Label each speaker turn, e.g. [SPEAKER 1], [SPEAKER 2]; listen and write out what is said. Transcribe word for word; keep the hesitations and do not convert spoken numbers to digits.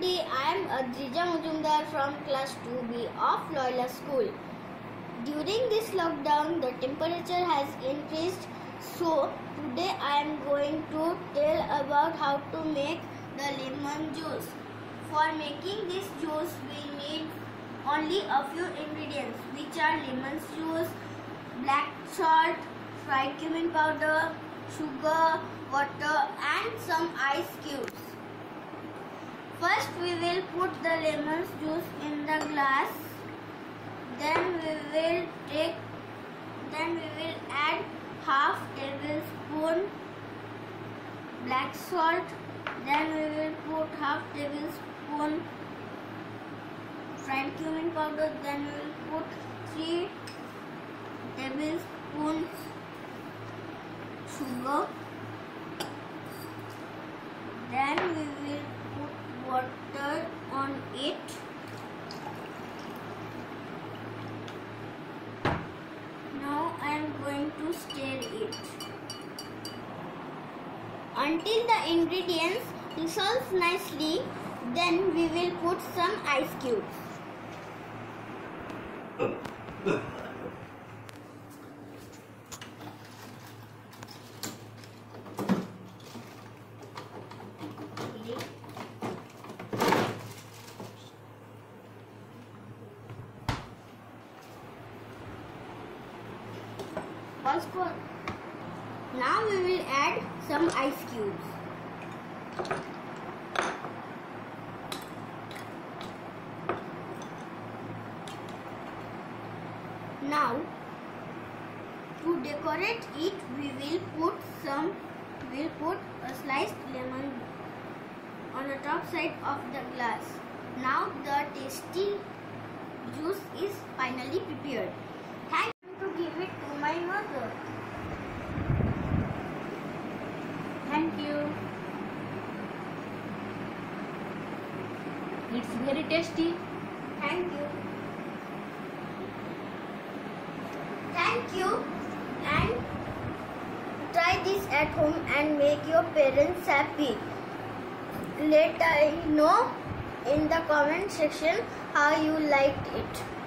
[SPEAKER 1] day, I am Kamozumdar from class two B of Loyola School. During this lockdown, the temperature has increased, so today I am going to tell about how to make the lemon juice. For making this juice, we need only a few ingredients, which are lemon juice, black salt, fried cumin powder, sugar, water and some ice cubes. First we will put the lemon juice in the glass. Then we will take then we will add half tablespoon black salt. Then we will put half tablespoon fried cumin powder. Then we will put three tablespoons sugar. Then we will put water on it. Now I am going to stir it until the ingredients dissolve nicely. Then we will put some ice cubes. Now we will add some ice cubes. Now to decorate it, we will put some will put a sliced lemon on the top side of the glass. Now the tasty juice is finally prepared. Thank you to give it to my mother.
[SPEAKER 2] Thank you. It's very tasty.
[SPEAKER 1] Thank you. Thank you. And try this at home and make your parents happy. Let us know in the comment section how you liked it.